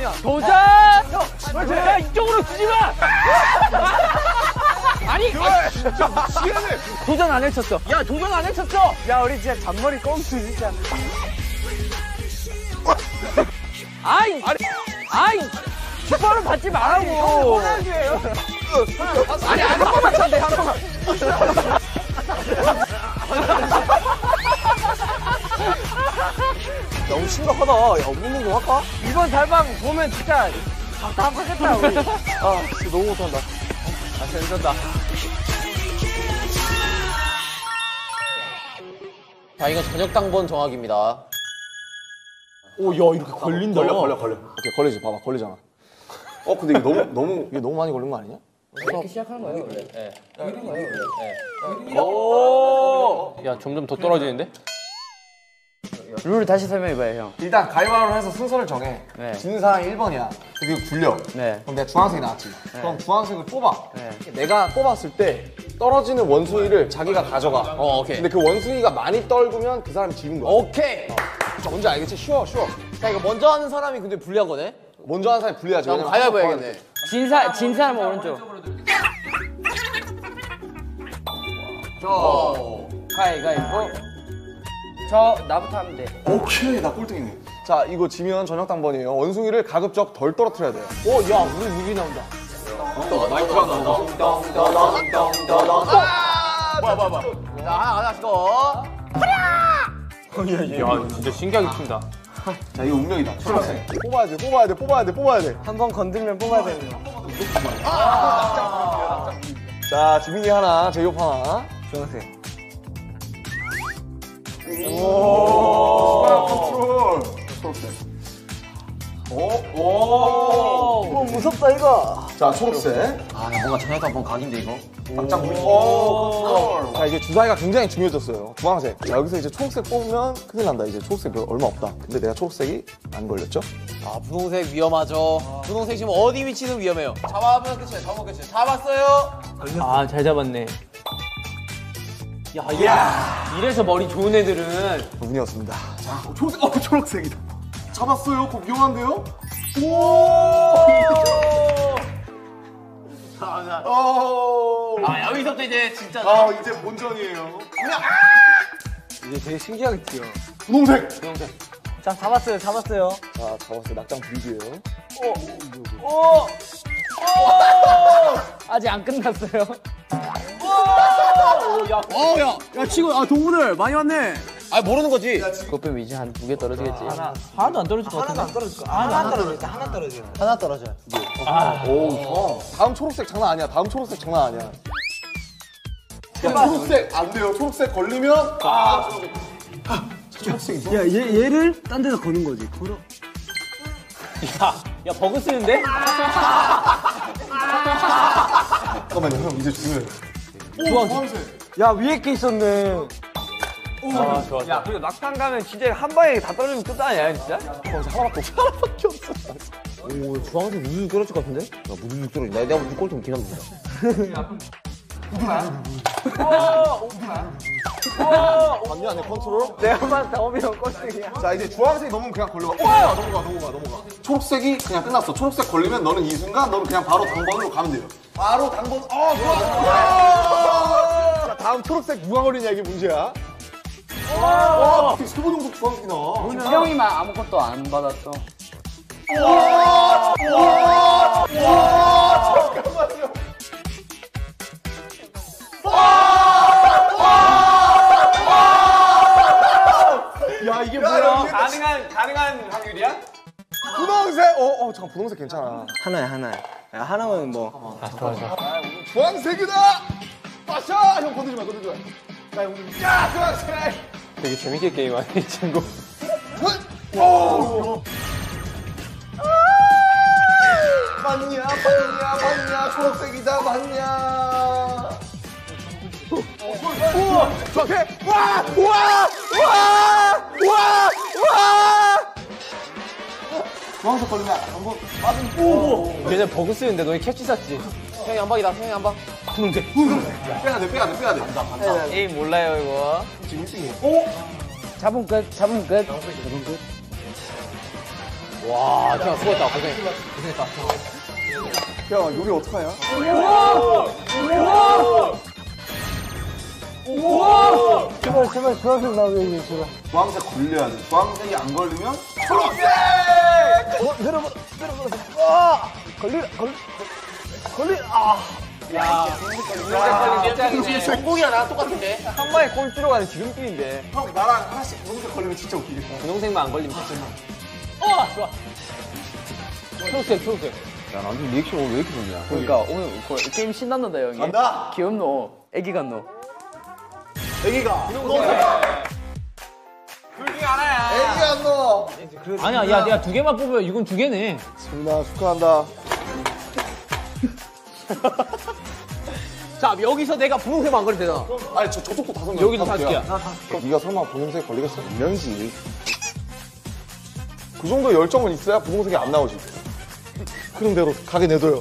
아니야. 도전! 야, 이쪽으로 주지 마! 아니! 도전 안 해쳤어. 야, 도전 안 해쳤어! 야, 우리 진짜 잔머리 꽁수 진짜. 아이! 아이! 슈퍼를 받지 말라고! 아니, 한 번만 쳤네, 한 번만. 너무 심각하다. 야, 운동 좀 할까? 이번 달방 보면 진짜 답답하겠다, 우리. 아, 진짜 너무 못한다. 아, 재밌었다. 자, 이건 저녁 당번 정하기입니다. 오, 야, 이렇게 걸린다. 걸려. 오케이, 걸리지. 봐봐, 걸리잖아. 근데 이거 너무. 이게 너무 많이 걸린 거 아니냐? 이렇게 시작하는 거예요, 원래. 네. 이런 거예요, 원래. 네. 오! 야, 점점 더 떨어지는데? 룰을 다시 설명해봐요, 형. 일단 가위바위보로 해서 순서를 정해. 네. 지는 사람이 1번이야. 그리고 굴려. 네. 그럼 내가 주황색이 나왔지. 그럼 주황색을 뽑아. 네. 내가 뽑았을 때 떨어지는 원숭이를 자기가 가져가. 오케이. 근데 그 원숭이가 많이 떨구면 그 사람이 지는 거야. 오케이. 자, 뭔지 알겠지? 쉬워. 자, 이거 먼저 하는 사람이 근데 불리한 거네? 먼저 하는 사람이 불리하지. 그럼 가위바위보 해야겠네. 진 사람 오른쪽. 가위바위보. 저 나부터 하면 돼. 오케이, 나 꼴등이네. 자, 이거 지면 저녁 당번이에요. 원숭이를 가급적 덜 떨어뜨려야 돼요. 야, 우리 무기 나온다. 마이크가 나온다. 뭐야. 자, 하나씩 더. 야, 진짜 신기하게 튄다. 자, 이거 운명이다. 초록색. 뽑아야 돼. 한 번 건들면 뽑아야 되는 거. 자, 지민이 하나, 제이홉 하나. 주황색. 오, 컨트롤. 초록색. 오, 무섭다, 이거. 자, 초록색. 아, 뭔가 저녁 당번 각인데, 이거? 깜짝 놀랐어. 컨트롤. 자, 이제 주사위가 굉장히 중요해졌어요. 주황색. 자, 여기서 이제 초록색 뽑으면 큰일 난다. 이제 초록색 얼마 없다. 근데 내가 초록색이 안 걸렸죠? 아, 분홍색 위험하죠. 분홍색 지금 어디 위치는 위험해요. 잡아보면 끝이에요. 잡으면 끝이에요. 잡았어요. 아, 잘 잡았네. 야, 이래서 머리 좋은 애들은. 운이었습니다. 자, 초록색이다. 잡았어요. 그거 위험한데요? 아, 여기서부터 이제 진짜. 이제 본전이에요. 이제 되게 신기하게 뛰어. 분홍색. 자, 잡았어요. 자, 잡았어요. 낙장 브리드예요. 아직 안 끝났어요. 야, 치고, 동물들 많이 왔네. 아, 모르는 거지. 그것 빼면 이제 한 2개 떨어지겠지. 하나도 안 떨어질 것 같은데? 하나 떨어져요. 오, 다음 초록색 장난 아니야. 야, 초록색 안 돼요. 초록색 걸리면 초록색이죠? 야, 얘를 딴 데다 거는 거지. 걸어. 야, 버그 쓰는데? 잠깐만요, 형 이제 중요해. 주황색. 야, 위에 게 있었네. 좋아. 야, 그리고 낙탄 가면 진짜 한 방에 다 떨어지면 끝 아니야, 진짜? 하나밖에 없어. 오, 주황색 무슨 떨어질 것 같은데? 야, 무슨 떨어진다. 내가 무슨 꼴좀 기다려보자. 맞냐, 내 컨트롤? 내가만 다 오면 꼴등이야. 자, 이제 주황색이 넘으면 그냥 걸려가. 넘어가. 초록색이 그냥 끝났어. 초록색 걸리면 너는 이 순간 너는 그냥 바로 당번으로 가면 돼요. 바로 당번. 좋아. 자, 다음 초록색 누가 걸리냐 이게 문제야. 어떻게 세번 정도 주황색이 나와? 태용이만 아무것도 안 받았어. 잠깐만요. 야, 이게 뭐야? 가능한 확률이야? 분홍색. 잠깐 분홍색 괜찮아. 하나야. 야, 하나면 뭐. 좋아. 주황색이다. 빠샤. 형 건들지 마. 자, 형. 야, 주황색. 되게 재밌게 게임하네, 이 친구. 맞냐, 초록색이다, 맞냐. 주황색. 주황색 걸리면 한번 빠진. 얘네 버그 쓰는데 너희 캡치 샀지? 형이 한 방이다. 형이 한 방. 분홍색. 빼야 돼. 에이, 몰라요, 이거. 지금 1등이에요. 잡으면 끝. 와, 진짜 수고했다. 고생했다. 야, 요리 어떡하냐? 제발 주황색 나오게 해줘, 제발. 주황색 걸려야 돼. 주황색이 안 걸리면 초록색! 성공이랑 나랑 똑같은데. 한 방에 골 들어가는 지름길인데. 형, 나랑 하나씩 분홍색 걸리면 진짜 웃기겠다. 분홍색만 안 걸리면 되잖아. 좋아. 초록색. 야, 남준 리액션 오늘 왜 이렇게 좋냐? 그러니까 오늘 게임 신났는다, 형이. 간다! 귀엽노. 애기 같노. 애기가! 둘중에 하나야. 애기가 안 넣어! 아니야, 야, 내가 2개만 뽑으면 이건 2개네. 승민아, 축하한다. 자, 여기서 내가 분홍색만 안 걸리면 되잖아. 아니, 저쪽도 5개. 여기도 5개야. 네가 설마 분홍색 걸리겠어? 분명이지. 그 정도 열정은 있어야 분홍색이 안 나오지. 그런 대로 가게 내둬요.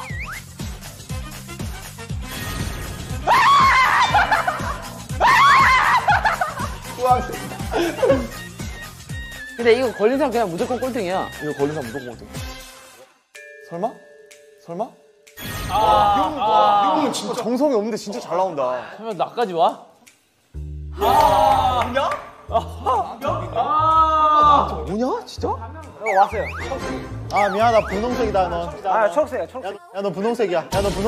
근데 이거 걸린 사람 그냥 무조건 꼴등이야. 이거 걸린 사람 무조건 꼴등. 설마? 이거는 진짜 정성이 없는데 진짜 잘 나온다. 그러면 나까지 와? 뭐냐? 진짜? 왔어요. 아 미안하다 분홍색이다 넌. 아, 초록색이야, 초록색. 야 너 분홍색이야.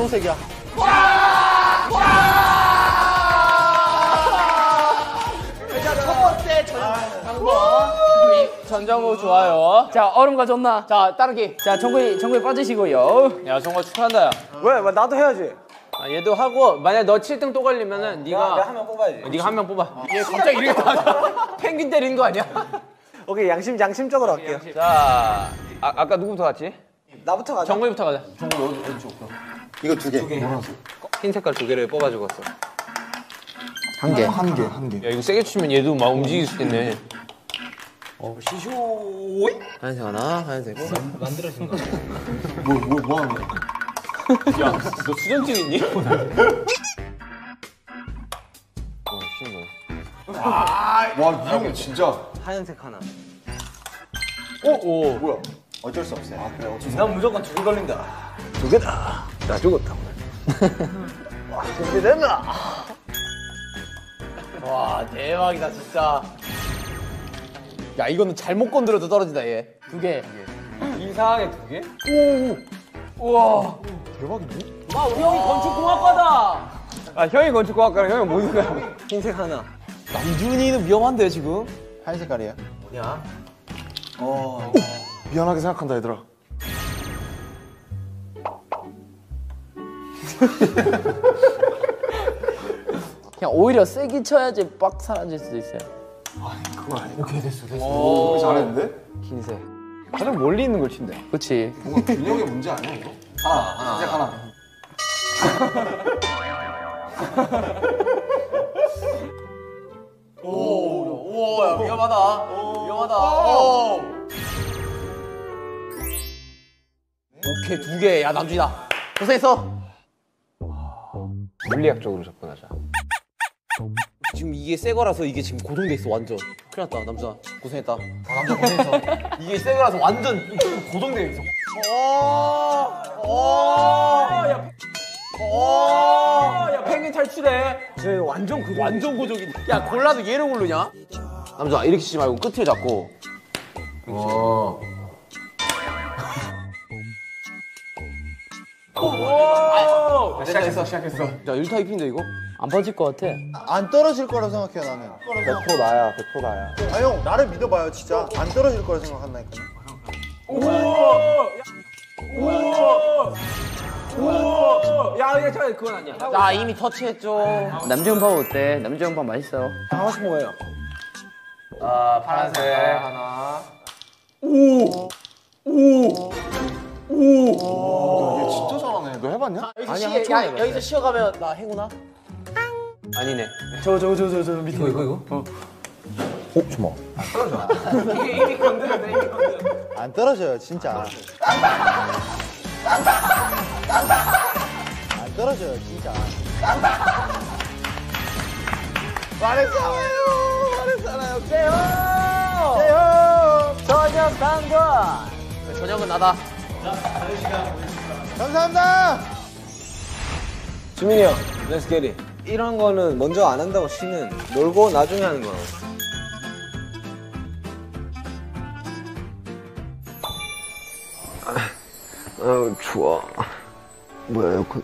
전정우 좋아요. 자, 얼음 가져온나? 자, 따르기. 자, 정구이 빠지시고요. 야, 정구야 축하한다, 야. 왜? 나도 해야지. 아, 얘도 하고, 만약 너 7등 또 걸리면은 네가 한 명 뽑아야지. 네가 한 명 뽑아. 얘 갑자기 이렇게 다 펭귄 때리는 거 아니야? 오케이, 양심적으로 할게요. 자, 아까 누구부터 갔지? 나부터 가자. 정구이부터 가자. 이거 2개. 흰 색깔 2개를 뽑아주고 왔어. 한 개. 야, 이거 세게 치면 얘도 막 움직일 수 있겠네. 하얀색 하나, 하얀색. 뭐 하는 거야? 야, 너 수전증 있니? 와, 이 형 진짜. 하얀색 하나. 오. 뭐야? 어쩔 수 없어요. 아, 그래, 어쩔 수 없어. 난 무조건 2개 걸린다. 나 죽었다. 준비됐나? 와, 대박이다, 진짜. 야, 이거는 잘못 건드려도 떨어진다, 얘. 2개. 이상하게 2개? 우와. 대박인데? 와, 우리 형이 건축공학과다. 아, 형이 건축공학과랑 형이 뭔 소리야? 흰색 하나. 남준이는 위험한데, 지금? 한 색깔이야. 미안하게 생각한다, 얘들아. 그냥 오히려 세게 쳐야지 빡 사라질 수도 있어요. 그건 아니야. 오케이, 됐어. 오, 잘했는데? 흰색. 가장 멀리 있는 걸 친대. 그치. 뭔가 균형의 문제 아니야, 이거? 하나. 흰색 하나. 오, 야, 위험하다. 오. 오케이, 2개. 야, 남준이다. 고생했어. 물리학적으로 접근하자. 지금 이게 새 거라서 이게 지금 고정돼 있어, 완전. 큰일 났다, 남준아. 고생했다. 남준 고생했어. 이게 새 거라서 완전 고정돼 있어. 야, 펭귄 탈출해. 쟤 완전 그거. 완전 고정이네. 야, 골라도 얘를 고르냐? 남준아, 이렇게 치지 말고 끝을 잡고. 시작했어. 야, 1타입인데, 이거? 안 빠질 것 같아. 안 떨어질 거라고 생각해 나는. 100% 나야, 100% 나야. 아 형 나를 믿어봐요 진짜. 안 떨어질 거라 생각한다니까. 야, 잠깐 그건 아니야. 자, 이미 터치했죠. 남정밥 어때? 남정밥 맛있어. 하나씩 먹어요. 파란색 하나. 얘 진짜 잘하네. 너 해봤냐? 여기서 쉬어가면 나 행운아? 아니네. 저 밑에 이거. 안 떨어져요 진짜. 안 떨어져요 진짜. 말했잖아요. 깨요. 저녁 당번. 저녁은 나다. 감사합니다. 주민이 형, let's get it. 이런 거는 먼저 안 한다고 쉬는 놀고 나중에 하는 거라고. 아 추워. 뭐야 에어컨.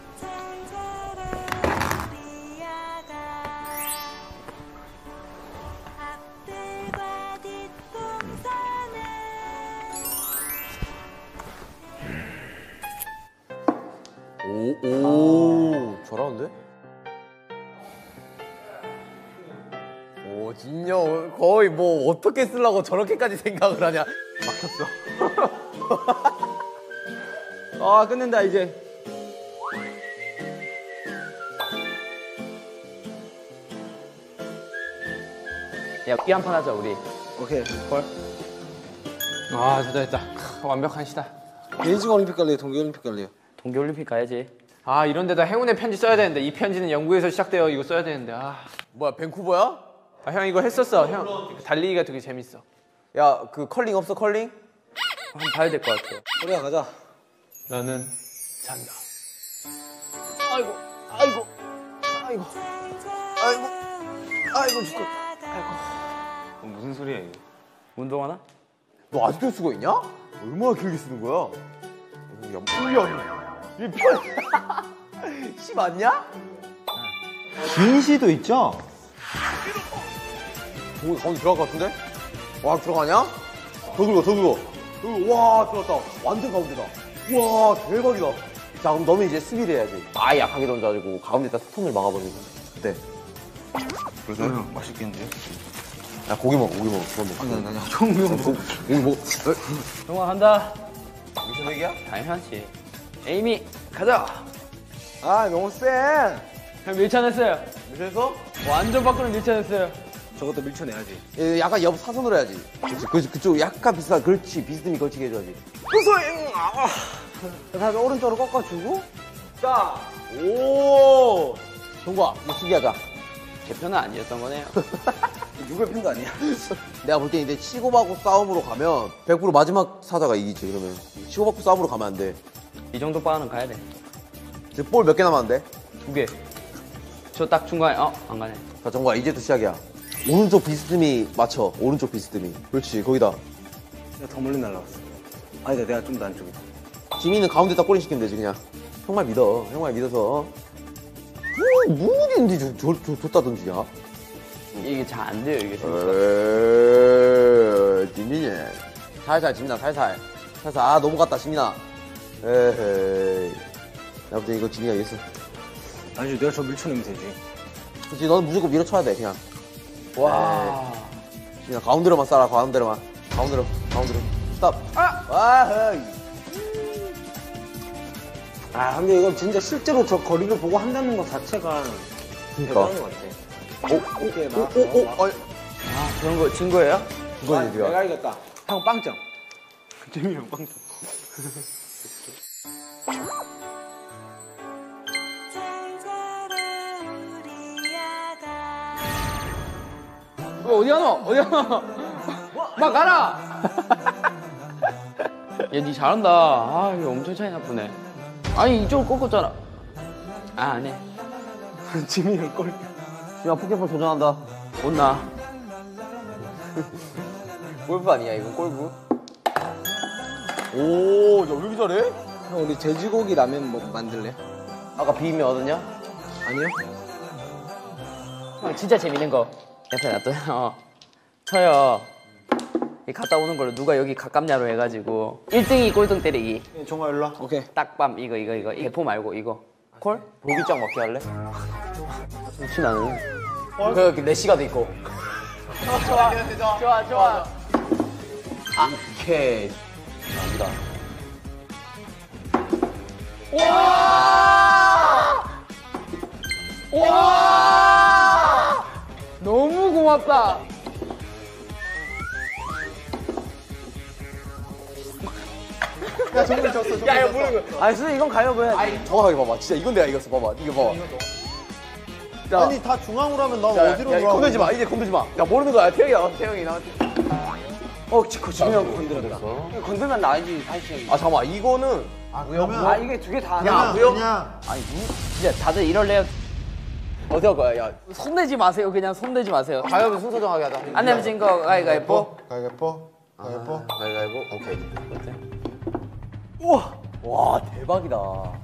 오, 잘하는데? 오, 진영 거의 뭐 어떻게 쓰려고 저렇게까지 생각을 하냐? 막혔어. 아, 끝낸다 이제. 야, 삐 한 판 하자 우리. 오케이. 아, 됐다. 완벽한 시다. 베이징 올림픽 갈래요? 동계 올림픽 갈래요? 동계올림픽 가야지. 아 이런데다 행운의 편지 써야 되는데 이 편지는 영국에서 시작돼요. 이거 써야 되는데 뭐야, 밴쿠버야? 아, 형 이거 했었어. 형 달리기가 되게 재밌어. 야, 그 컬링 없어 컬링? 한번 봐야 될 것 같아요. 우리가 가자. 나는 잔다. 아이고 죽겠다. 무슨 소리야 이거? 운동하나? 너 아직도 쓰고 있냐? 얼마나 길게 쓰는 거야? 야, 1년. 이 편. 씨 맞냐? 긴 시도 있죠? 오, 가운데 들어갈 것 같은데? 와, 들어가냐? 더 긁어, 더 긁어. 와, 들어갔다. 완전 가운데다. 와, 대박이다. 자, 그럼 너는 이제 수비를 해야지. 아예 약하게 던져가지고 가운데다 스톤을 막아버리고. 네. 그래서 맛있겠는데? 야, 고기 먹어, 고기 먹어. 그거 먹어. 아니, 형 먹어. 고기 먹어. 정화 간다. 무슨 얘기야? 당연하지. 에이미 가자. 아, 너무 센. 형 밀쳐냈어요. 그래서? 완전 밖으로 밀쳐냈어요. 저것도 밀쳐내야지. 약간 옆 사선으로 해야지. 그렇지, 그쪽 약간 비슷한, 그렇지. 비스듬히 걸치게 해줘야지. 소잉! 아. 다시 오른쪽으로 꺾어주고. 자, 오! 동과, 이거 수비하자. 제 편은 아니었던 거네요. 누구의 편도 아니야. 내가 볼 때 이제 치고받고 싸움으로 가면 100% 마지막 사자가 이기지, 그러면. 치고받고 싸움으로 가면 안 돼. 이 정도 바는 가야 돼. 지금 볼 몇 개 남았는데? 2개. 저 딱 중간에 안 가네. 자, 정과, 이제부터 시작이야. 오른쪽 비스듬히 맞춰. 오른쪽 비스듬히. 그렇지, 거기다. 내가 더 멀리 날라갔어. 아니다, 내가 좀 더 안쪽이다. 지민은 가운데다 꼬리 시키면 되지, 그냥. 형말 믿어. 형말 믿어서. 무딘지 줬다 던지냐? 이게 잘 안 돼요, 이게. 지민이. 살살, 지민아, 살살. 살살. 아, 넘어갔다, 지민아. 에헤이. 야, 근데 이거 지민이가 이겼어. 아니지, 내가 저 밀쳐내면 되지. 그렇지, 너는 무조건 밀어쳐야 돼, 그냥. 와. 지민아, 가운데로만 쏴라, 가운데로만. 가운데로. 스탑. 와, 아, 근데 이건 진짜 실제로 저 거리를 보고 한다는 것 자체가 대단한 것 같아. 이게 그런 거 진 거예요? 이건 얘기야. 내가 이겼다. 형 빵점. 재민이 형 빵점. 어디 가노? 어디 가노? 막 가라! 야, 니 잘한다. 아, 이거 엄청 차이 나쁘네. 아니, 이쪽을 꺾었잖아. 아, 안 해. 지민이 형 꼴. 지민아, 포켓볼 도전한다. 온나. 골프 아니야, 이건 골프? 오, 야, 왜 이렇게 잘해? 형, 우리 돼지고기 라면 뭐 만들래? 아까 비빔면 얻었냐? 아니요? 형, 진짜 재밌는 거. 옆에 놔둬요. 쳐요. 이 갔다 오는 걸로 누가 여기 가깝냐로 해가지고 1등이 꼴등 때리기. 정화 일로 와. 오케이. 딱밤 이거 대포 말고 이거. 콜? 볼기장 먹게 할래? 좋지 나는. 그 내시가도 있고. 좋아. 오케이. 갑니다. 와! 너무 고맙다. 야, 정말 졌어. 야, 이거 모르는 거. 아니, 선생님, 이건 가위바위보 해야지. 아니, 정확하게 봐봐. 진짜 이건 내가 이겼어. 봐봐. 이거 봐봐. 자, 아니, 다 중앙으로 하면 난 자, 어디로 야, 돌아가고. 건들지 마. 이제 건들지 마. 야, 모르는 거야. 태영이 나왔어. 태영이 나왔어. 지금 건드렸다. 건들면 나이지 사실. 아 잠깐만 이거는 아 이게 두 개 다 야, 하나. 그냥 진짜 다들 이럴래요? 어디 할 거야? 야 손대지 마세요. 그냥 손대지 마세요. 가위바위보 순서 정하게 하자. 안 내면 진 거 가위가위보. 가위바위보. 가위바위보. 가위바위보. 오케이. 와 대박이다.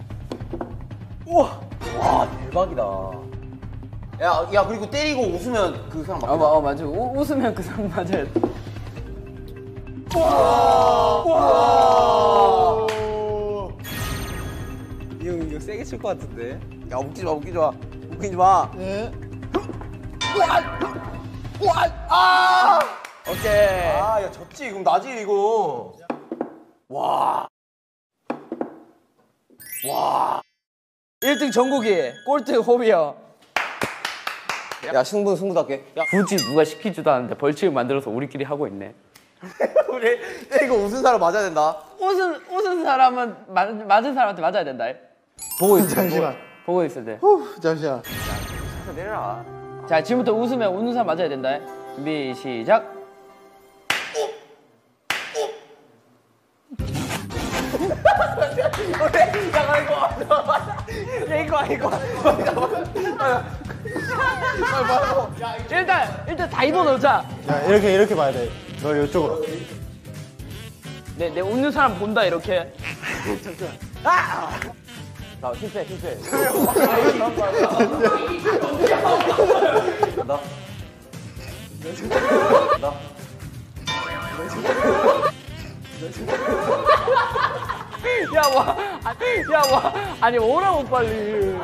우와 와 대박이다. 야 그리고 때리고 웃으면 그 사람 막. 맞아. 웃으면 그 사람 맞아야 돼. 이거 세게 칠 것 같은데. 야 웃기지 마 웃기지 마. 네. 오케이. 아야 졌지 그럼 나지 이거. 와. 1등 정국이, 꼴등 호비요. 야 승부답게. 야 굳이 누가 시키지도 않는데 벌칙을 만들어서 우리끼리 하고 있네. 우리 때리고 웃은 사람 맞아야 된다. 웃은 사람은 맞은 사람한테 맞아야 된다. 보고 있어. 잠시만. 보고 있을 때. 잠시만. 내려라. 자, 지금부터 웃으면 웃는 사람 맞아야 된다. 준비 시작. 일단 다 입어 넣자. 야, 이렇게 봐야 돼. 너 이쪽으로. 내 웃는 사람 본다 이렇게. 나 실패. 아니 오라고 빨리.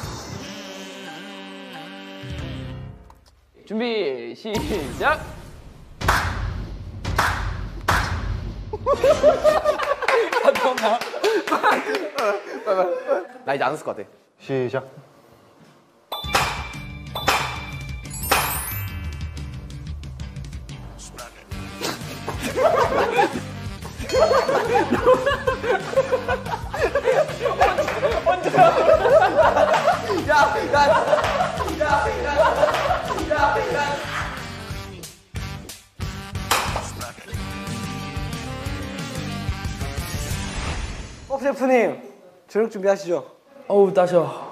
준비 시작. 나 이제 안 웃을 것 같아. 시작. 셰프님 저녁 준비하시죠. 어우 따셔.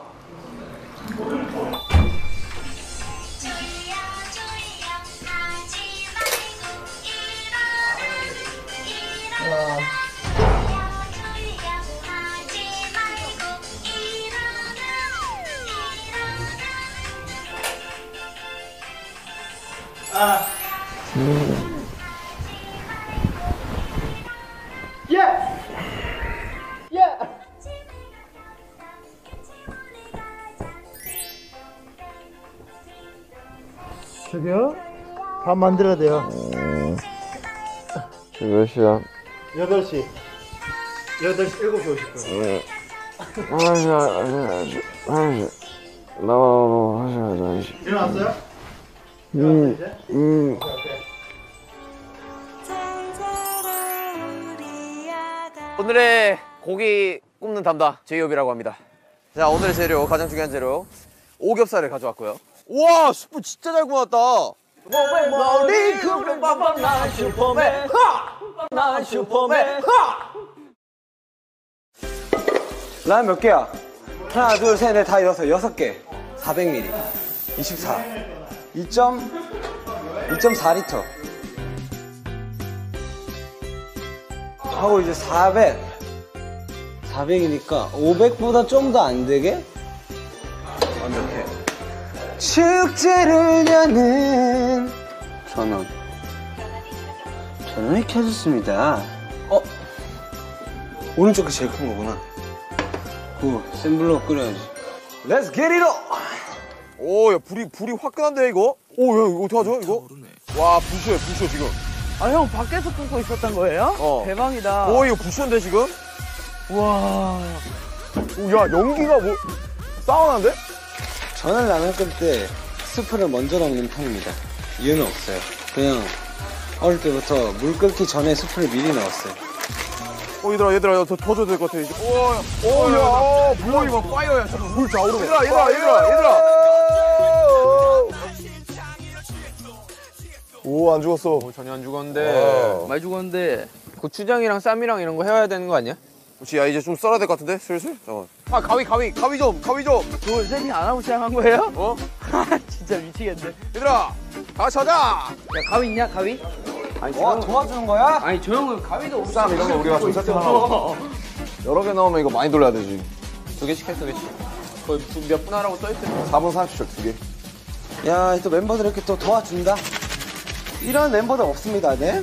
저기요? 밥 만들어야 돼요. 몇 시야? 8시. 8시, 7시 오실 거예요. 나와야지. 일어났어요? 이제? 오늘의 고기 굽는 담당 제이홉이라고 합니다. 자 오늘의 재료 가장 중요한 재료 오겹살을 가져왔고요. 우와 수프 진짜 잘 구웠다. 머리 굽는 밥밥 난 슈퍼맨 난 슈퍼맨 라면 몇 개야? 하나, 둘, 셋, 넷, 다 이어서 6개. 400ml. 24. 2.4리터. 하고 이제 400. 400이니까 500보다 좀 더 안 되게? 완벽해. 축제를 여는 전원이 켜졌습니다. 오른쪽이 제일 큰 거구나. 센 불로 끓여야지. Let's get it on! 오야 불이 화끈한데 이거? 오야 이거 어떡하죠 이거? 와 부쇼야 부쇼 지금. 아 형 밖에서 굽고 있었던 거예요? 대박이다. 오 이거 부쇼인데 지금? 와. 야 연기가 뭐 사우나인데? 저는 라면 끓일 때 스프를 먼저 넣는 편입니다. 이유는 없어요. 그냥 어릴 때부터 물 끓기 전에 스프를 미리 넣었어요. 얘들아 더 줘야 될 것 같아 이제. 오야 뭐야 이거 파이어야 잠깐 물 좌우로. 얘들아 오, 안 죽었어. 전혀 안 죽었는데. 많이 죽었는데. 고추장이랑 쌈이랑 이런 거 해야 되는 거 아니야? 그렇지, 야, 이제 좀 썰어야 될 것 같은데? 슬슬? 잠깐만. 아, 가위 좀! 그거 세팅 안 하고 시작한 거예요? 어? 진짜 미치겠네. 얘들아! 다 같이 하자! 야, 가위 있냐, 가위? 와, 도와주는 거야? 아니, 저 형은 가위도 없어. 쌈 이런 거 우리가 좀 세팅하라고. 여러 개 넣으면 이거 많이 돌려야 되지. 2개씩 해, 2개씩. 거의 몇 분 하라고 써있을 때. 4분 30초 2개. 야, 또 멤버들 이렇게 또 도와준다. 이런 멤버들 없습니다, 네?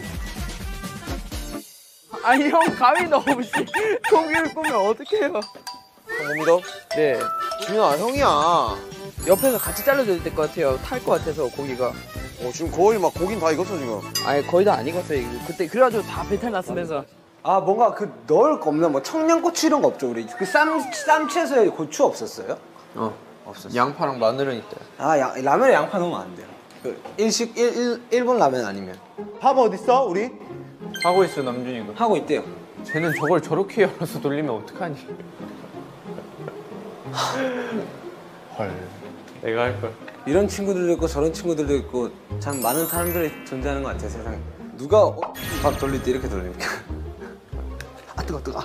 아니, 형 가위도 없이 고기를 꾸면 어떡해요? 형 못 믿어? 네. 지민아, 형이야. 옆에서 같이 잘라줘야 될 것 같아요. 탈 것 같아서 고기가. 지금 거의 막 고긴 다 익었어, 지금. 아니, 거의 다 안 익었어요. 그때 그래가지고 다 배탈 났으면서. 아, 뭔가 그 넣을 거 없나? 뭐 청양고추 이런 거 없죠, 우리? 그 쌈채소에 고추 없었어요? 없었어. 양파랑 마늘은 있대. 아, 라면에 양파 넣으면 안 돼요. 그 일본 라면 아니면. 밥 어딨어, 우리? 하고 있어, 남준이가. 하고 있대요. 쟤는 저걸 저렇게 열어서 돌리면 어떡하니? 헐. 내가 할걸. 이런 친구들도 있고 저런 친구들도 있고 참 많은 사람들이 존재하는 것 같아요, 세상에. 누가 밥 돌릴 때 이렇게 돌립니까? 아, 뜨거.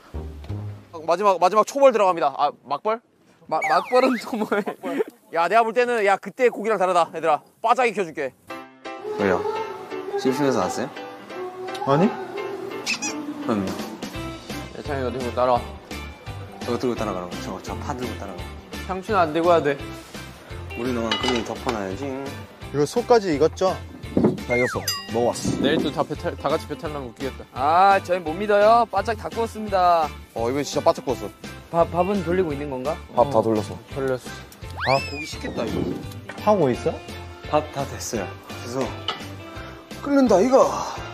마지막 초벌 들어갑니다. 아, 막벌? 막벌은 또 뭐해? 야, 내가 볼 때는, 야, 그때 고기랑 다르다, 얘들아. 바짝 익혀줄게. 왜요? 심심해서 왔어요? 아니? 그럼요. 예찬이가 들고 따라와. 저거 들고 따라가라고. 저 파 들고 따라가라고. 상추는 안 들고 와야 돼. 우리 너만 그냥 덮어놔야지. 이거 속까지 익었죠? 다 익었어. 먹어왔어. 내일 또 다 같이 배탈 나면 웃기겠다. 아, 저희 못 믿어요. 바짝 다 구웠습니다. 이건 진짜 바짝 구웠어. 밥은 돌리고 있는 건가? 밥 다 돌렸어. 돌렸어. 고기 식겠다, 이거. 하고 있어? 밥 다 됐어요. 그래서 끓는다 이거.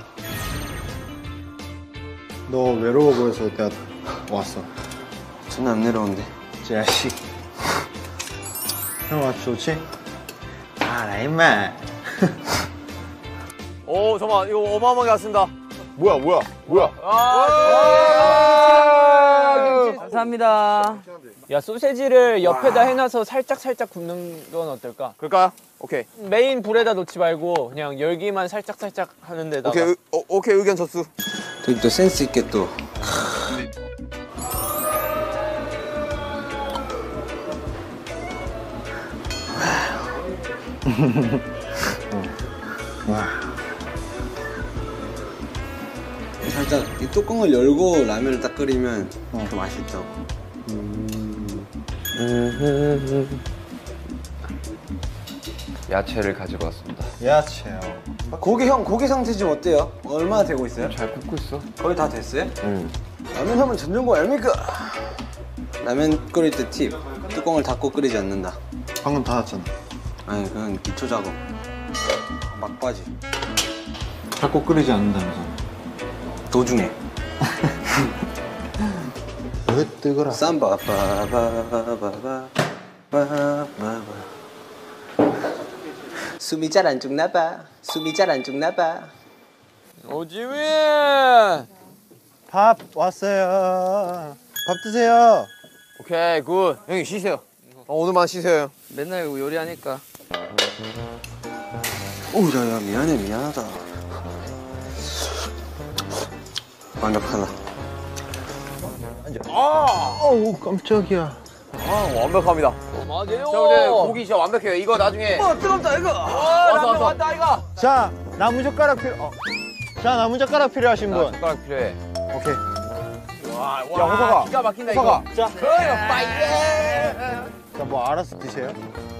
너 외로워 보여서 내가 왔어. 전혀 안 내려오는데. 자식. 형 아주 좋지? 알아, 임마. 오, 잠깐만. 이거 어마어마하게 왔습니다. 뭐야? 감사합니다. 야, 소세지를 옆에다 해놔서 살짝 굽는 건 어떨까? 그럴까요? 오케이. 메인 불에다 놓지 말고 그냥 열기만 살짝 하는 데다가. 오케이, 의견 접수. 되게 또 센스 있게 또. 살짝 이 뚜껑을 열고 라면을 딱 끓이면 더 맛있다고. 야채를 가지고 왔습니다. 야채요. 고기 상태 좀 어때요? 얼마나 되고 있어요? 잘 굽고 있어. 거의 다 됐어요? 라면 하면 전용고 아닙니까? 라면 끓일 때 팁. 뚜껑을 닫고 끓이지 않는다. 방금 닫았잖아. 아니, 그건 기초 작업. 막바지. 닫고 끓이지 않는다면서. 도중에. 왜 뜨거라? 쌈바 바바바바바 바바바. 숨이 잘 안 죽나 봐. 오지민! 밥 왔어요. 밥 드세요. 오케이, 굿. 형님, 쉬세요. 오늘만 쉬세요. 맨날 요리하니까. 오, 야, 미안하다. 완벽하다. 어우, 깜짝이야. 완벽합니다. 맞아요. 자, 이제 고기 진짜 완벽해요. 이거 나중에. 뜨겁다, 이거. 왔다, 이거. 자, 나무젓가락 필요하신 분. 젓가락 필요해. 오케이. 와, 호석아. 기가 막힌다, 호석아. 이거. 자, 파이팅! 자, 뭐 알아서 드세요.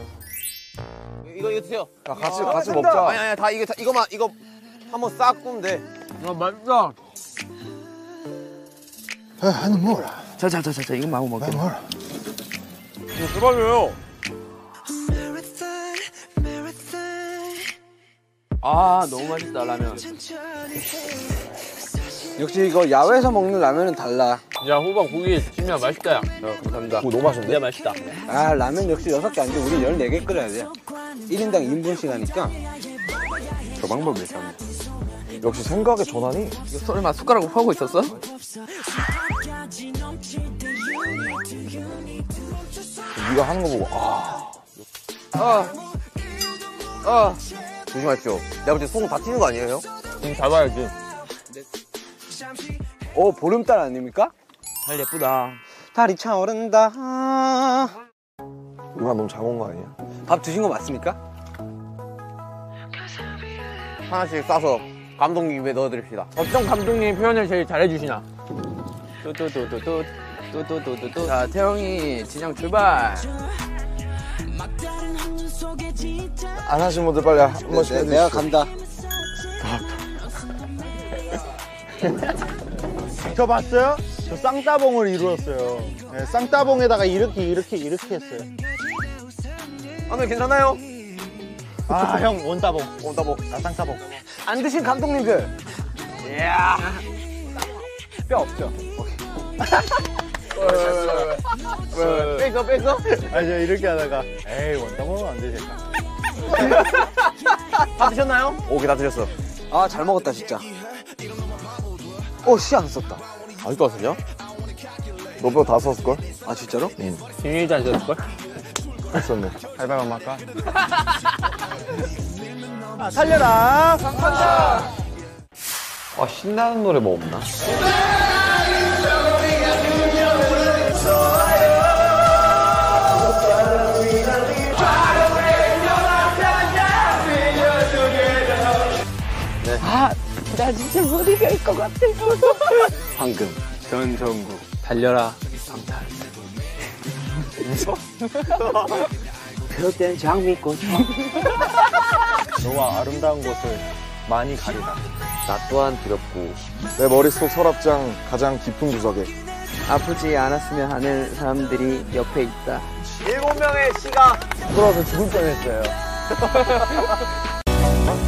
이거 드세요. 야, 같이 먹자. 아니, 다 이거만, 이거 한번 싹 구우면 돼. 야, 맛있다. 한입 먹어라. 자, 이거 마구 먹게. 먹어라. 이거 대박이에요. 아, 너무 맛있다, 라면. 역시 이거 야외에서 먹는 라면은 달라. 야, 호박 고기 진짜 맛있다, 야. 감사합니다. 너무 맛있는데? 진짜 맛있다. 아, 라면 역시 6개 안 돼. 우리 14개 끓여야 돼. 1인당 2인분씩 하니까. 저 방법이 있었네. 역시 생각의 전환이. 이거 설마 숟가락으로 퍼고 있었어? 네가 하는 거 보고 조심하십시오. 내가 볼 때 소금 다 튀는 거 아니에요? 잡아야지. 보름달 아닙니까? 잘 예쁘다. 달이 차오른다. 누나 너무 작은 거 아니야? 밥 드신 거 맞습니까? 하나씩 싸서 감독님 입에 넣어드립시다. 어떤 감독님이 표현을 제일 잘해주시나? 뚜뚜뚜뚜뚜. 자, 태영이 진영 출발. 안 하신 분들 빨리 한 번씩 해주시죠. 내가 간다. 저 봤어요? 저 쌍따봉을 이루었어요. 네, 쌍따봉에다가 이렇게 했어요. 감독님 괜찮아요? 아, 형 원따봉. 온다보. 나 쌍따봉. 안 드신 감독님들. 뼈 없죠? 뺐어? 아, 저 이렇게 하다가 에이, 원따봉은 안 되겠다. 다 드셨나요? 오케이, 다 드셨어. 아, 잘 먹었다, 진짜. 씨, 안 썼다. 아직도 안 쓰냐? 너 뼈 다 썼을걸? 아, 진짜로? 비밀도 안 줬을걸? 했었네. 발발만 할까? 아, 살려라! 신나는 노래 뭐 없나? 나 진짜 못 이길 것 같아. 황금, 전정국. 달려라. 그땐 장미꽃. 너와 아름다운 곳을 많이 가리라. 나 또한 두렵고. 내 머릿속 서랍장 가장 깊은 구석에 아프지 않았으면 하는 사람들이 옆에 있다. 7명의 시가 돌아서 죽을 뻔했어요.